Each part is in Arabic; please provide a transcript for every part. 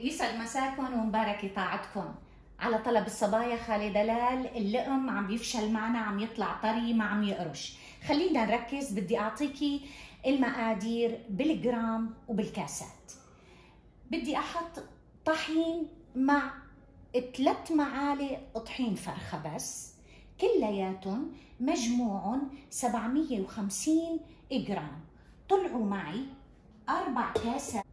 يسعد مساكم ومبارك طاعتكم. على طلب الصبايا خالي دلال، اللقم عم بيفشل معنا، عم يطلع طري، ما عم يقرش. خلينا نركز، بدي اعطيكي المقادير بالجرام وبالكاسات. بدي احط طحين مع 3 معالق طحين فرخة بس، كلياتهم مجموع 750 جرام. طلعوا معي 4 كاسات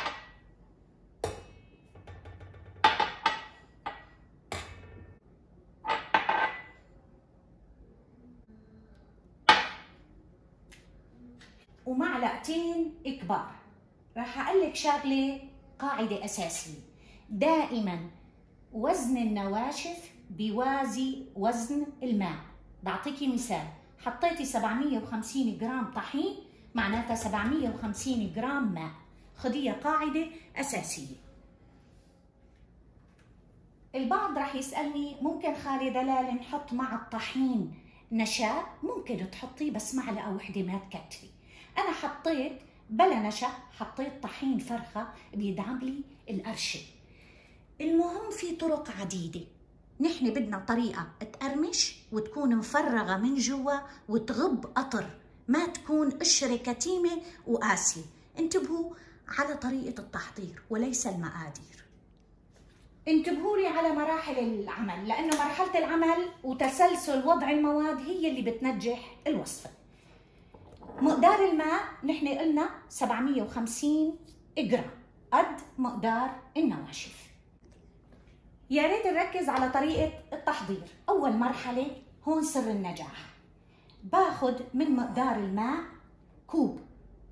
ومعلقتين كبار. راح اقلك شغله، قاعده اساسيه، دائما وزن النواشف بيوازي وزن الماء. بعطيكي مثال، حطيتي 750 جرام طحين معناتها 750 جرام ماء. خديها قاعده اساسيه. البعض راح يسالني ممكن خالي دلال نحط مع الطحين نشا؟ ممكن تحطيه بس معلقه وحده ما تكتري. انا حطيت بلا نشا، حطيت طحين فرخه بيدعم لي القرشه. المهم في طرق عديده، نحن بدنا طريقه تقرمش وتكون مفرغه من جوا وتغب قطر، ما تكون قشره كتيمه وقاسيه. انتبهوا على طريقه التحضير وليس المقادير. انتبهوا لي على مراحل العمل، لانه مرحله العمل وتسلسل وضع المواد هي اللي بتنجح الوصفه. مقدار الماء نحن قلنا 750 جرام، قد مقدار النواشف. يا ريت نركز على طريقه التحضير. اول مرحله هون سر النجاح، باخذ من مقدار الماء كوب،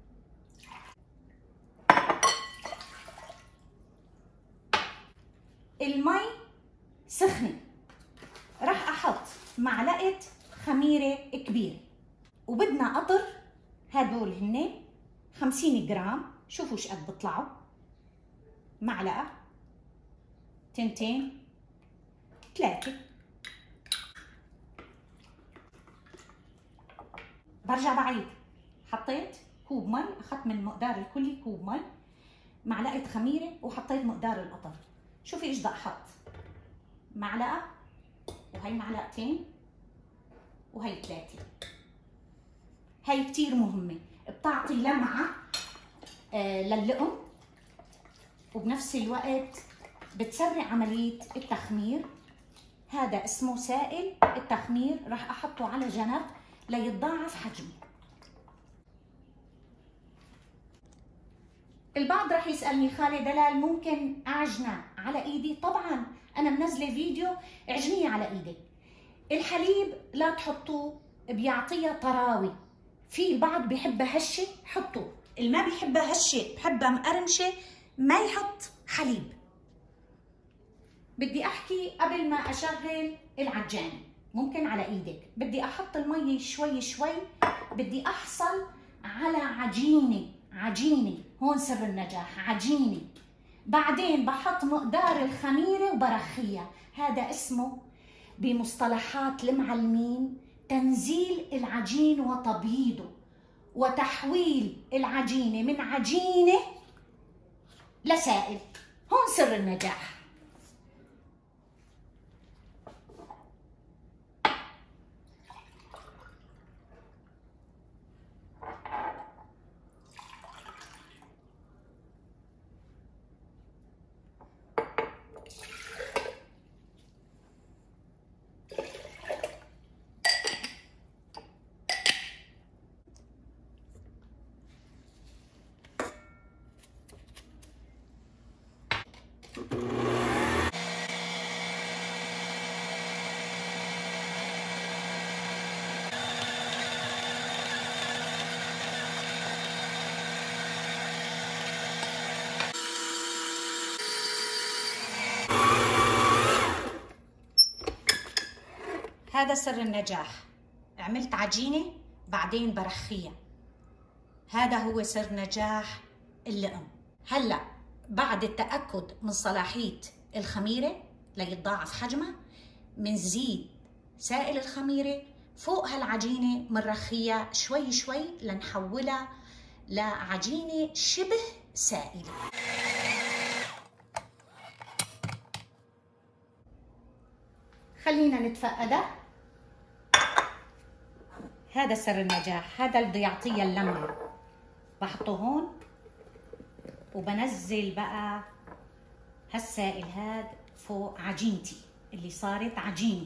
المي سخنه، راح احط معلقه خميره كبيره، وبدنا قطر. هدول هن 50 جرام، شوفوا ايش قد بيطلعوا. معلقه، 2 3. برجع بعيد، حطيت كوب مي، اخذت من المقدار الكلي كوب مي، معلقه خميره، وحطيت مقدار القطر. شوفي ايش بدي احط، معلقه، وهي معلقتين، وهي 3. هي كتير مهمه، بتعطي لمعه للقم، وبنفس الوقت بتسرع عمليه التخمير. هذا اسمه سائل التخمير، راح احطه على جنب ليتضاعف حجمه. البعض راح يسالني خالي دلال ممكن اعجنه على ايدي؟ طبعا، انا منزله فيديو اعجنيه على ايدك. الحليب لا تحطوه، بيعطيها طراوه. في البعض بيحبها هشه، حطوه. اللي ما بيحبها هشه بحبها مقرمشه ما يحط حليب. بدي احكي قبل ما اشغل العجانه، ممكن على ايدك. بدي احط المي شوي شوي، بدي احصل على عجينه. هون سر النجاح، عجينه. بعدين بحط مقدار الخميره وبرخيها. هذا اسمه بمصطلحات المعلمين تنزيل العجين وتبييضه، وتحويل العجينه من عجينه لسائل. هون سر النجاح. هذا سر النجاح. عملت عجينة بعدين برخيها، هذا هو سر نجاح اللقم. هلا بعد التأكد من صلاحية الخميرة ليتضاعف حجمها، منزيد سائل الخميرة فوق هالعجينة، منرخيها شوي شوي لنحولها لعجينة شبه سائلة. خلينا نتفقده. هذا سر النجاح، هذا اللي بده يعطيه اللمعة. بحطه هون وبنزل بقى هالسائل هاد فوق عجينتي اللي صارت عجينة.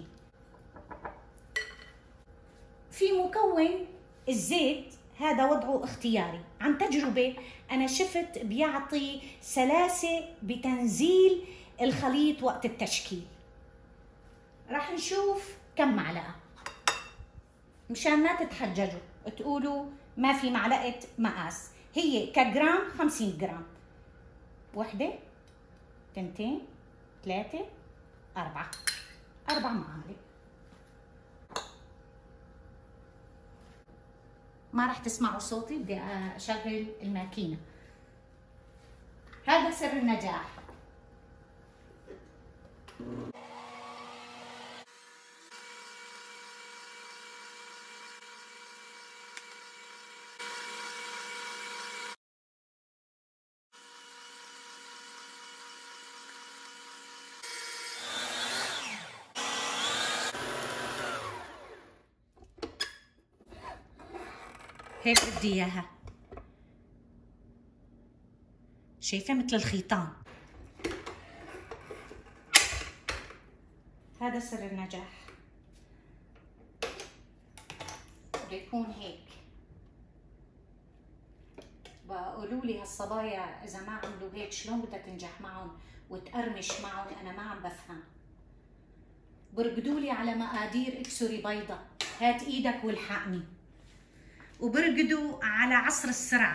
في مكون الزيت، هذا وضعه اختياري، عن تجربة أنا شفت بيعطي سلاسة بتنزيل الخليط وقت التشكيل. راح نشوف كم معلقة مشان ما تتحججوا تقولوا ما في معلقة مقاس. هي كجرام 50 جرام. 1 2 3 4 معالق. ما راح تسمعوا صوتي، بدي اشغل الماكينة. هذا سر النجاح. هيك بدي اياها، شايفة مثل الخيطان. هذا سر النجاح، بده يكون هيك. بقولوا لي هالصبايا اذا ما عملوا هيك شلون بدها تنجح معهم وتقرمش معهم، انا ما عم بفهم. برقدوا لي على مقادير اكسري بيضة، هات ايدك والحقني، وبرقدوا على عصر السرعة.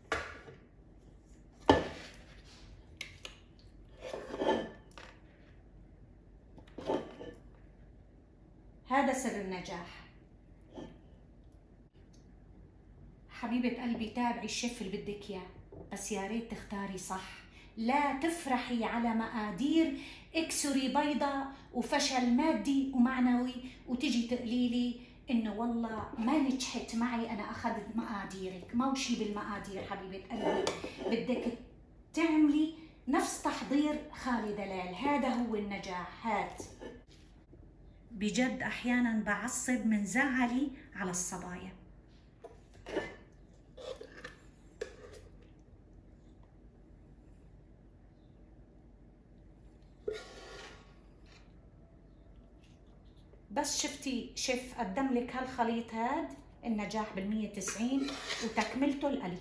هذا سر النجاح. حبيبة قلبي تابعي الشيف اللي بدك اياه، بس يا ريت تختاري صح. لا تفرحي على مقادير اكسري بيضة وفشل مادي ومعنوي وتجي تقليلي انه والله ما نجحت معي، انا اخذت مقاديرك. موشي بالمقادير حبيبة قلبي، بدك تعملي نفس تحضير خالي دلال. هذا هو النجاح. هات بجد احيانا بعصب من زعلي على الصبايا. بس شفتي شيف قدم لك هالخليط هاد النجاح بال190 وتكملته القلي.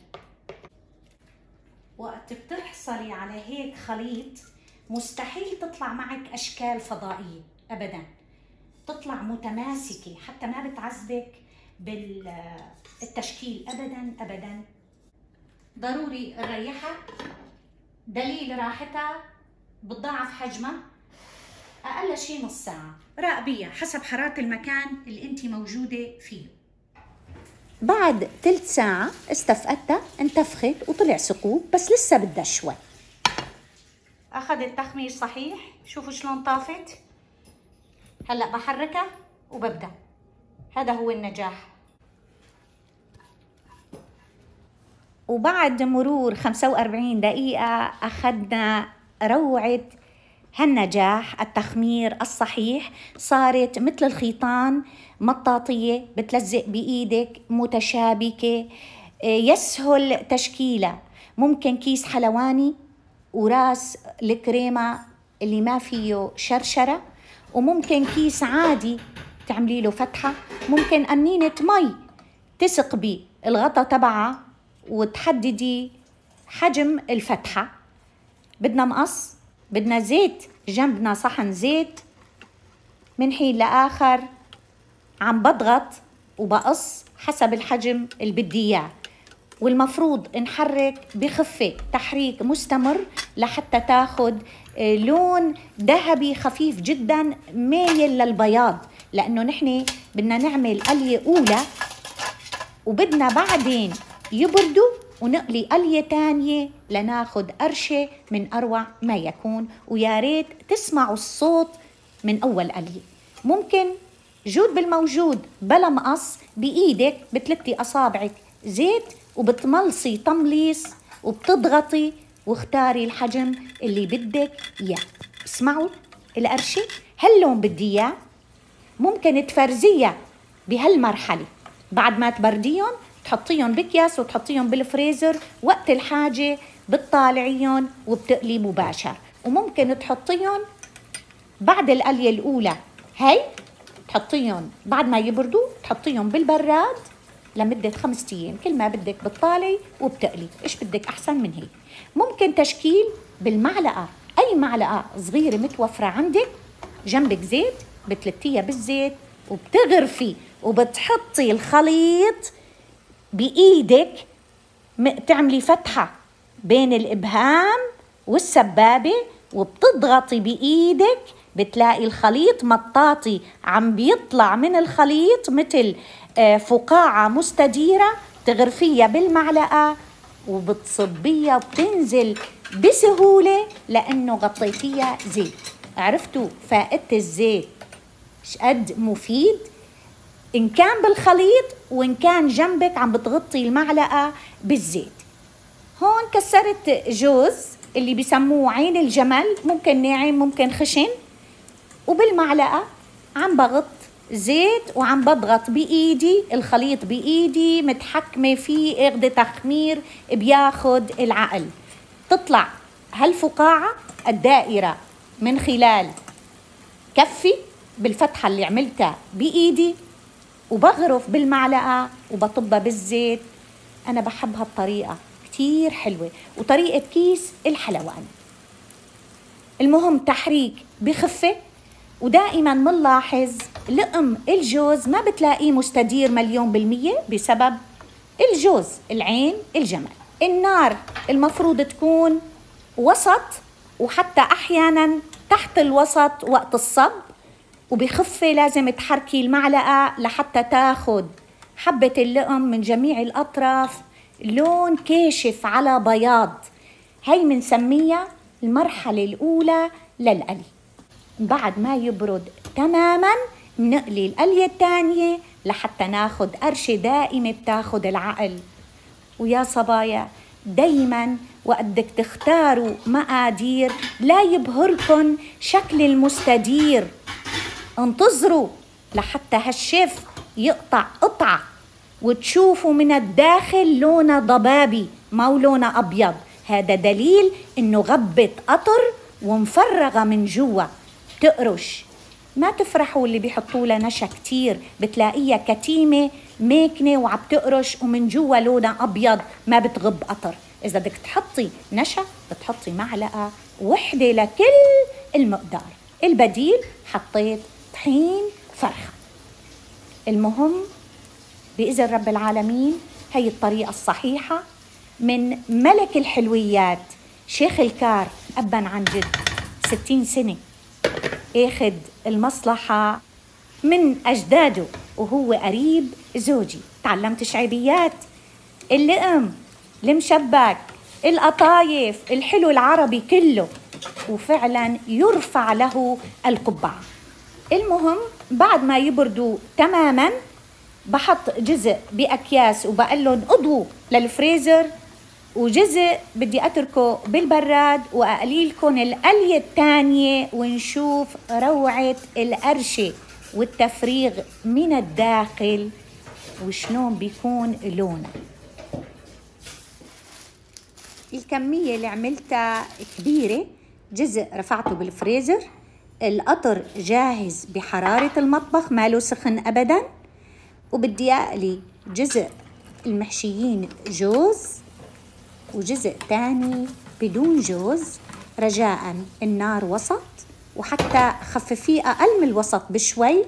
وقت بتحصلي على هيك خليط مستحيل تطلع معك اشكال فضائيه ابدا، تطلع متماسكه حتى ما بتعذبك بالتشكيل ابدا ابدا. ضروري نريحها، دليل راحتها بتضاعف حجمها اقل شيء نص ساعه. راقبيها حسب حراره المكان اللي انت موجوده فيه. بعد ثلث ساعه استفقدتها، انتفخت وطلع ثقوب، بس لسه بدها شوي. اخذت تخمير صحيح، شوفوا شلون طافت. هلا بحركها وببدا. هذا هو النجاح. وبعد مرور 45 دقيقه اخذنا روعه هالنجاح. التخمير الصحيح، صارت مثل الخيطان، مطاطية بتلزق بإيدك، متشابكة، يسهل تشكيلها. ممكن كيس حلواني وراس الكريمة اللي ما فيه شرشرة، وممكن كيس عادي تعملي له فتحة، ممكن قنينة مي تسقبي الغطا تبعها وتحددي حجم الفتحة. بدنا مقص، بدنا زيت جنبنا، صحن زيت. من حين لآخر عم بضغط وبقص حسب الحجم اللي بدي اياه، والمفروض نحرك بخفة، تحريك مستمر لحتى تاخد لون ذهبي خفيف جدا مايل للبياض، لأنه نحن بدنا نعمل قلية أولى وبدنا بعدين يبردوا ونقلي قلية تانية لناخد قرشة من أروع ما يكون. ويا ريت تسمعوا الصوت من أول قلية. ممكن جود بالموجود بلا مقص، بإيدك بتلتي أصابعك زيت وبتملصي تمليص وبتضغطي واختاري الحجم اللي بدك إياه. اسمعوا القرشة، هاللون بدي إياه، ممكن تفرزيها بهالمرحلة. بعد ما تبرديهم تحطيهم بأكياس وتحطيهم بالفريزر، وقت الحاجة بتطالعيهم وبتقلي مباشر. وممكن تحطيهم بعد القلية الأولى هي، تحطيهم بعد ما يبردوا تحطيهم بالبراد لمدة 5 أيام، كل ما بدك بتطالعي وبتقلي. إيش بدك أحسن من هيك؟ ممكن تشكيل بالمعلقة، أي معلقة صغيرة متوفرة عندك جنبك زيت، بتلتيها بالزيت وبتغرفي وبتحطي الخليط بإيدك، تعملي فتحة بين الإبهام والسبابة وبتضغطي بإيدك، بتلاقي الخليط مطاطي عم بيطلع من الخليط مثل فقاعة مستديرة، تغرفيها بالمعلقة وبتصبيها وبتنزل بسهولة لأنه غطيتيها زيت. عرفتوا فائدة الزيت شقد مفيد؟ إن كان بالخليط وإن كان جنبك عم بتغطي المعلقة بالزيت. هون كسرت جوز اللي بيسموه عين الجمل، ممكن ناعم ممكن خشن، وبالمعلقة عم بغط زيت وعم بضغط بإيدي الخليط، بإيدي متحكمة فيه، اخده تخمير بياخد العقل. تطلع هالفقاعة الدائرة من خلال كفي بالفتحة اللي عملتها بإيدي، وبغرف بالمعلقة وبطبها بالزيت. أنا بحب هالطريقة كتير حلوة، وطريقة كيس الحلواني. المهم تحريك بخفة، ودائما منلاحظ لقم الجوز ما بتلاقيه مستدير 100% بسبب الجوز العين الجمل. النار المفروض تكون وسط، وحتى أحيانا تحت الوسط وقت الصب، وبخفة لازم تحركي المعلقة لحتى تاخد حبة اللقم من جميع الأطراف لون كاشف على بياض. هي منسميها المرحلة الأولى للقلي. بعد ما يبرد تماما بنقلي القلية الثانية لحتى ناخد قرشة دائمة بتاخد العقل. ويا صبايا دايما وقت بدك تختاروا مقادير لا يبهركن شكل المستدير، انتظروا لحتى هالشيف يقطع قطعة وتشوفوا من الداخل لونه ضبابي ما لونه أبيض. هذا دليل إنه غبت قطر ومفرغة من جوا تقرش. ما تفرحوا اللي بيحطوا لها نشا كتير، بتلاقيها كتيمة ماكنة وعم تقرش ومن جوا لونها أبيض ما بتغب قطر. إذا بدك تحطي نشا بتحطي معلقة وحدة لكل المقدار. البديل حطيت طحين فرخة. المهم بإذن رب العالمين هي الطريقة الصحيحة من ملك الحلويات شيخ الكار أبا عن جد، 60 سنة اخد المصلحة من أجداده، وهو قريب زوجي. تعلمت شعبيات، اللقم، المشبك، القطايف، الحلو العربي كله، وفعلا يرفع له القبعة. المهم بعد ما يبردوا تماما بحط جزء بأكياس وبقلن اضووا للفريزر، وجزء بدي أتركه بالبراد وأقليلكم القلية الثانية، ونشوف روعة القرشة والتفريغ من الداخل وشلون بيكون لونه. الكمية اللي عملتها كبيرة، جزء رفعته بالفريزر، القطر جاهز بحرارة المطبخ ماله سخن أبداً، وبدي أقلي جزء المحشيين جوز وجزء تاني بدون جوز. رجاءً النار وسط، وحتى خففيه أقل من الوسط بشوي،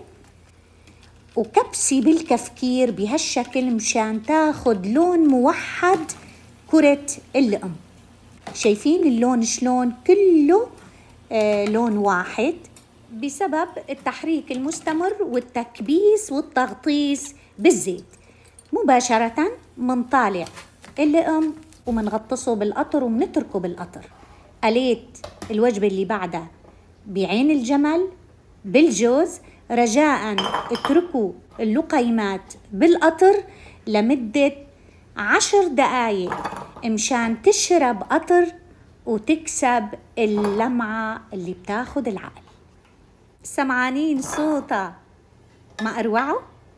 وكبسي بالكفكير بهالشكل مشان تاخد لون موحد كرة اللقم. شايفين اللون شلون كله لون واحد بسبب التحريك المستمر والتكبيس والتغطيس بالزيت. مباشرة منطالع اللقم ومنغطسه بالقطر ومنتركه بالقطر. قليت الوجبة اللي بعدها بعين الجمل بالجوز. رجاءً اتركوا اللقيمات بالقطر لمدة 10 دقايق مشان تشرب قطر وتكسب اللمعة اللي بتاخد العقل. سمعانين صوتها ما أروعه؟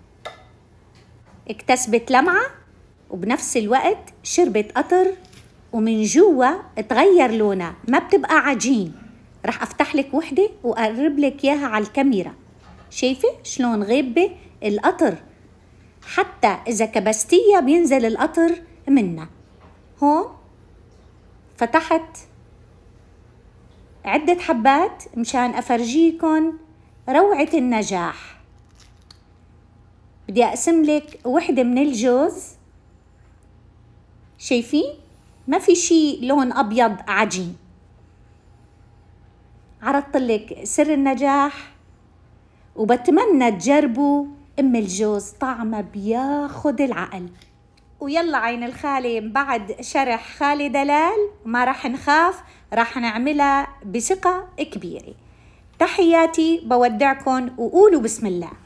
اكتسبت لمعة وبنفس الوقت شربت قطر، ومن جوا تغير لونها، ما بتبقى عجين. رح أفتح لك وحدة وأقرب لك إياها على الكاميرا. شايفة شلون غيبة القطر؟ حتى إذا كبستيها بينزل القطر منها. هون فتحت عدة حبات مشان أفرجيكن روعة النجاح. بدي أقسم لك وحدة من الجوز. شايفين؟ ما في شي لون أبيض عجين. عرضت لك سر النجاح، وبتمنى تجربوا الجوز، طعمه بياخد العقل. ويلا عين الخالي، بعد شرح خالي دلال ما رح نخاف، رح نعملها بثقة كبيرة. تحياتي، بودعكن وقولوا بسم الله.